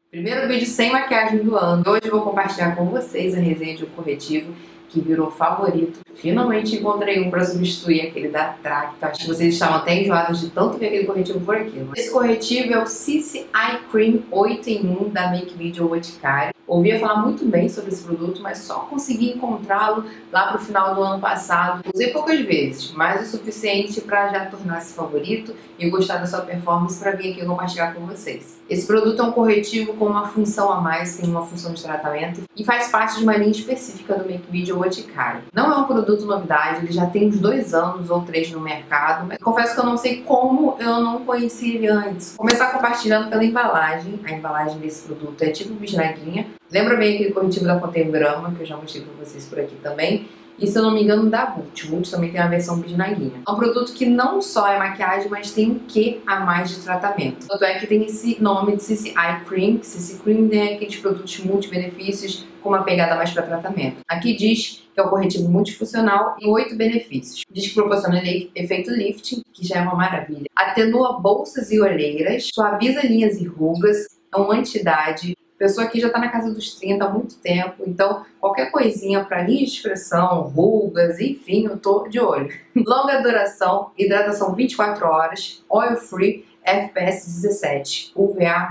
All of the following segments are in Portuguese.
Primeiro vídeo sem maquiagem do ano. Hoje eu vou compartilhar com vocês a resenha de um corretivo que virou favorito. Finalmente encontrei um para substituir aquele da Tracta. Acho que vocês estavam até enjoados de tanto ver aquele corretivo por aqui. Esse corretivo é o CC Eye Cream 8 em 1 da Make Video Boticário. Ouvia falar muito bem sobre esse produto, mas só consegui encontrá-lo lá pro final do ano passado. Usei poucas vezes, mas o suficiente para já tornar-se favorito e gostar da sua performance para vir aqui compartilhar com vocês. Esse produto é um corretivo com uma função a mais, tem uma função de tratamento e faz parte de uma linha específica do Make Video Boticário. Não é um produto novidade, ele já tem uns 2 anos ou 3 no mercado, mas confesso que eu não sei como eu não conheci ele antes. Vou começar compartilhando pela embalagem. A embalagem desse produto é tipo bisnaguinha. Lembra bem aquele corretivo da Contemgrama, que eu já mostrei pra vocês por aqui também. E se eu não me engano, da Vult. Vult também tem a versão bisnaguinha. É um produto que não só é maquiagem, mas tem um quê a mais de tratamento. Tanto é que tem esse nome de CC Eye Cream. CC Cream é aqueles produtos multibenefícios com uma pegada mais para tratamento. Aqui diz que é um corretivo multifuncional e 8 benefícios. Diz que proporciona efeito lifting, que já é uma maravilha. Atenua bolsas e olheiras, suaviza linhas e rugas, é um anti-idade. A pessoa aqui já está na casa dos 30 há muito tempo, então qualquer coisinha para linha de expressão, rugas, enfim, eu tô de olho. Longa duração, hidratação 24 horas, oil free, FPS 17, UVA++.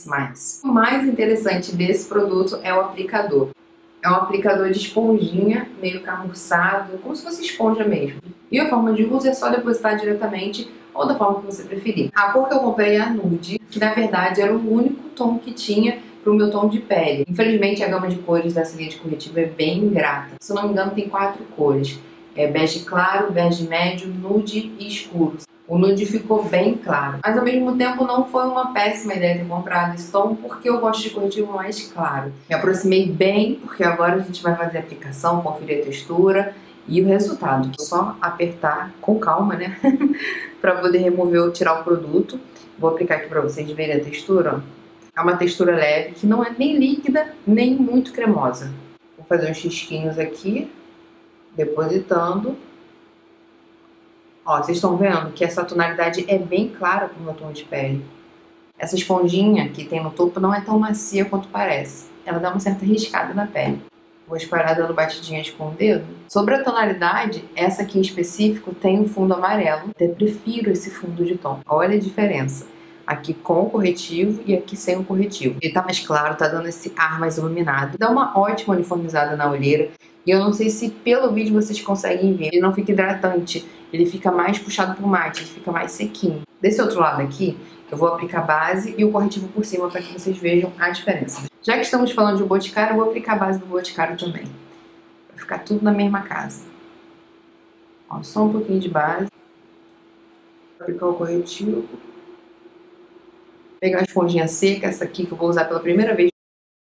O mais interessante desse produto é o aplicador. É um aplicador de esponjinha, meio camurçado, como se fosse esponja mesmo. E a forma de uso é só depositar diretamente ou da forma que você preferir. A cor que eu comprei é a nude, que na verdade era o único tom que tinha para o meu tom de pele. Infelizmente a gama de cores dessa linha de corretivo é bem ingrata. Se eu não me engano tem 4 cores. É bege claro, bege médio, nude e escuro. O nude ficou bem claro, mas ao mesmo tempo não foi uma péssima ideia ter comprado esse tom, porque eu gosto de corretivo mais claro. Me aproximei bem, porque agora a gente vai fazer a aplicação, conferir a textura e o resultado. Só apertar com calma, né? Para poder remover ou tirar o produto. Vou aplicar aqui para vocês verem a textura. É uma textura leve, que não é nem líquida, nem muito cremosa. Vou fazer uns risquinhos aqui, depositando. Ó, vocês estão vendo que essa tonalidade é bem clara pro meu tom de pele. Essa esponjinha que tem no topo não é tão macia quanto parece. Ela dá uma certa riscada na pele. Vou espalhar dando batidinhas com o dedo. Sobre a tonalidade, essa aqui em específico tem um fundo amarelo. Até prefiro esse fundo de tom. Olha a diferença. Aqui com o corretivo e aqui sem o corretivo. Ele tá mais claro, tá dando esse ar mais iluminado. Dá uma ótima uniformizada na olheira. E eu não sei se pelo vídeo vocês conseguem ver. Ele não fica hidratante, ele fica mais puxado pro mate, ele fica mais sequinho. Desse outro lado aqui, eu vou aplicar a base e o corretivo por cima para que vocês vejam a diferença. Já que estamos falando de Boticário, eu vou aplicar a base do Boticário também. Vai ficar tudo na mesma casa. Ó, só um pouquinho de base. Vou aplicar o corretivo. Pegar a esponjinha seca, essa aqui que eu vou usar pela primeira vez.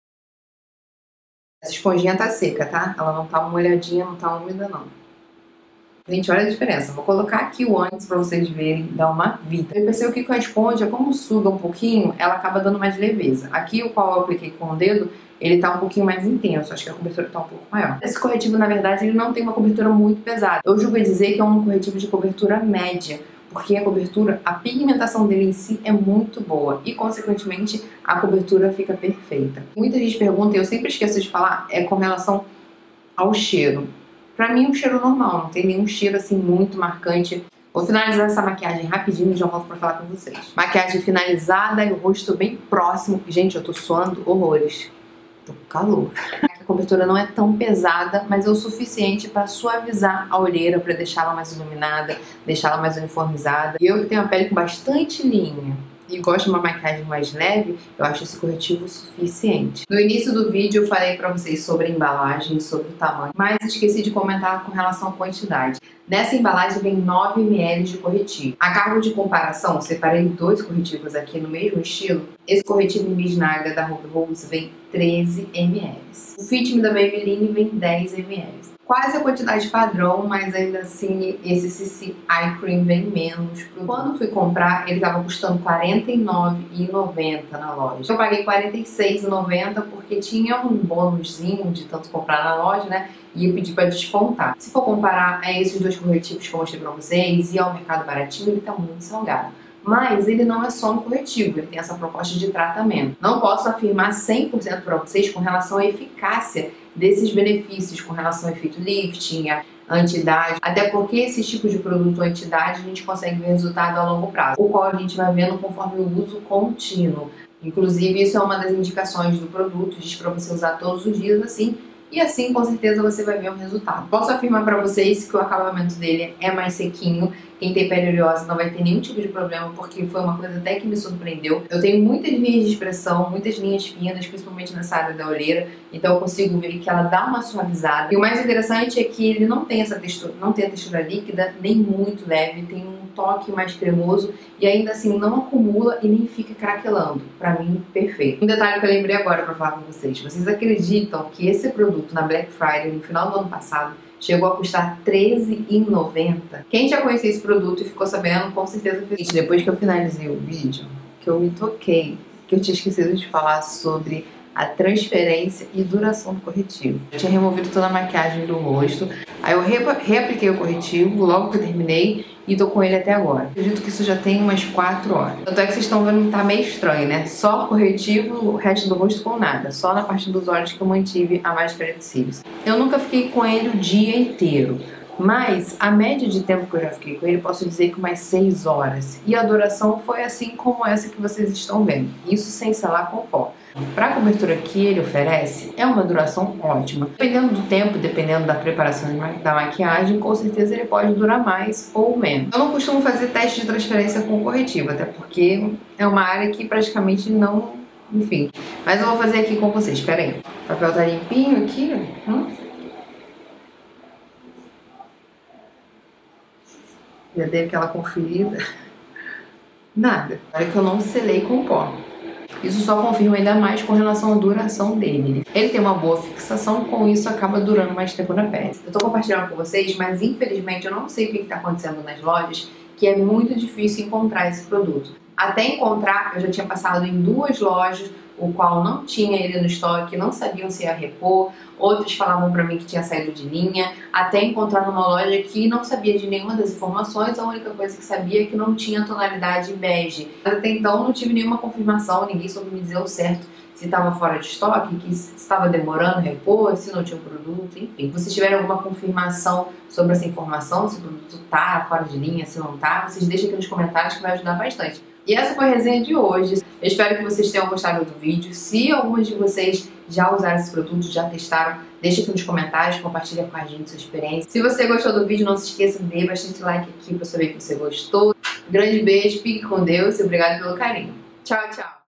Essa esponjinha tá seca, tá? Ela não tá molhadinha, não tá úmida, não. Gente, olha a diferença. Vou colocar aqui o antes pra vocês verem, dar uma vida. Eu percebo que com a esponja, como suga um pouquinho, ela acaba dando mais leveza. Aqui, o qual eu apliquei com o dedo, ele tá um pouquinho mais intenso. Acho que a cobertura tá um pouco maior. Esse corretivo, na verdade, ele não tem uma cobertura muito pesada. Eu julgo dizer que é um corretivo de cobertura média, porque a cobertura, a pigmentação dele em si é muito boa e, consequentemente, a cobertura fica perfeita. Muita gente pergunta, e eu sempre esqueço de falar, é com relação ao cheiro. Pra mim é um cheiro normal, não tem nenhum cheiro assim muito marcante. Vou finalizar essa maquiagem rapidinho e já volto pra falar com vocês. Maquiagem finalizada e o rosto bem próximo. Gente, eu tô suando horrores. Tô com calor. A cobertura não é tão pesada, mas é o suficiente para suavizar a olheira, para deixá-la mais iluminada, deixá-la mais uniformizada. E eu que tenho a pele com bastante linha e gosto de uma maquiagem mais leve, eu acho esse corretivo suficiente. No início do vídeo eu falei pra vocês sobre a embalagem, sobre o tamanho, mas esqueci de comentar com relação à quantidade. Nessa embalagem vem 9 ml de corretivo. A cargo de comparação, separei 2 corretivos aqui no mesmo estilo. Esse corretivo em bisnaga da Ruby Rose vem 13 ml. O Fit Me da Maybelline vem 10 ml. Quase a quantidade padrão, mas ainda assim esse CC Eye Cream vem menos. Quando fui comprar, ele estava custando R$ 49,90 na loja. Eu paguei R$ 46,90 porque tinha um bônusinho de tanto comprar na loja, né? E eu pedi para descontar. Se for comparar a esses 2 corretivos que eu mostrei para vocês e ao mercado baratinho, ele tá muito salgado. mas ele não é só um corretivo, ele tem essa proposta de tratamento. Não posso afirmar 100% para vocês com relação à eficácia desses benefícios, com relação ao efeito lifting, a anti-idade, até porque esse tipo de produto anti-idade a gente consegue ver resultado a longo prazo, o qual a gente vai vendo conforme o uso contínuo. Inclusive, isso é uma das indicações do produto, diz para você usar todos os dias assim, e assim com certeza você vai ver um resultado. Posso afirmar para vocês que o acabamento dele é mais sequinho. Quem tem pele oleosa não vai ter nenhum tipo de problema, porque foi uma coisa até que me surpreendeu. Eu tenho muitas linhas de expressão, muitas linhas finas, principalmente nessa área da olheira, então eu consigo ver que ela dá uma suavizada. E o mais interessante é que ele não tem essa textura, não tem a textura líquida, nem muito leve, tem um toque mais cremoso e ainda assim não acumula e nem fica craquelando. Pra mim, perfeito. Um detalhe que eu lembrei agora pra falar com vocês. Vocês acreditam que esse produto na Black Friday, no final do ano passado, chegou a custar R$13,90? Quem já conhecia esse produto e ficou sabendo, com certeza fez. Depois que eu finalizei o vídeo, que eu me toquei, que eu tinha esquecido de falar sobre a transferência e duração do corretivo. Eu tinha removido toda a maquiagem do rosto, aí eu reapliquei o corretivo logo que eu terminei e tô com ele até agora. Acredito que isso já tem umas 4 horas. Tanto é que vocês estão vendo que tá meio estranho, né? Só corretivo, o resto do rosto com nada. Só na parte dos olhos que eu mantive a máscara de cílios. Eu nunca fiquei com ele o dia inteiro, mas a média de tempo que eu já fiquei com ele, posso dizer que umas 6 horas. E a duração foi assim como essa que vocês estão vendo. Isso sem selar com pó. Para a cobertura que ele oferece, é uma duração ótima. Dependendo do tempo, dependendo da preparação da maquiagem, com certeza ele pode durar mais ou menos. Eu não costumo fazer teste de transferência com corretivo, até porque é uma área que praticamente não... Enfim, mas eu vou fazer aqui com vocês, espera aí. O papel tá limpinho aqui, ó. Já dei aquela conferida. Nada. Olha que eu não selei com pó. Isso só confirma ainda mais com relação à duração dele. Ele tem uma boa fixação, com isso acaba durando mais tempo na pele. Eu tô compartilhando com vocês, mas infelizmente eu não sei o que tá acontecendo nas lojas, que é muito difícil encontrar esse produto. Até encontrar, eu já tinha passado em 2 lojas, o qual não tinha ele no estoque, não sabiam se ia repor, outros falavam pra mim que tinha saído de linha, até encontrar numa loja que não sabia de nenhuma das informações, a única coisa que sabia é que não tinha tonalidade bege. Até então não tive nenhuma confirmação, ninguém soube me dizer o certo, se estava fora de estoque, que estava demorando a repor, se não tinha um produto, enfim. Se vocês tiverem alguma confirmação sobre essa informação, se o produto tá fora de linha, se não tá, vocês deixem aqui nos comentários que vai ajudar bastante. E essa foi a resenha de hoje. Eu espero que vocês tenham gostado do vídeo. Se algumas de vocês já usaram esse produto, já testaram, deixa aqui nos comentários, compartilha com a gente sua experiência. Se você gostou do vídeo, não se esqueça de dar bastante like aqui para saber que você gostou. Grande beijo, fique com Deus e obrigado pelo carinho. Tchau, tchau!